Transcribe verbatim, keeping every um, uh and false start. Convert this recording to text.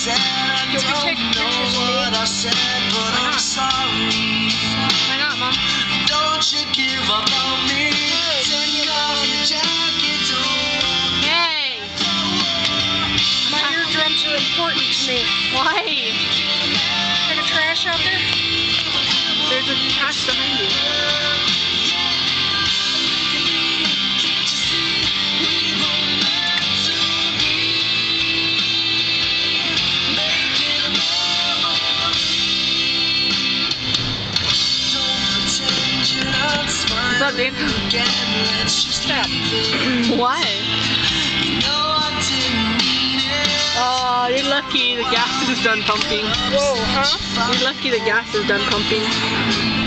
You want to take pictures of me? Why not? Why not, Mom? Don't you give up on me. Take off your jacket. Hey! My eardrums are important to me. Why? Is there trash out there? There's a trash behind you. What's up, dude? Stop. Why? Oh, you're lucky the gas is done pumping. Whoa, huh? You're lucky the gas is done pumping.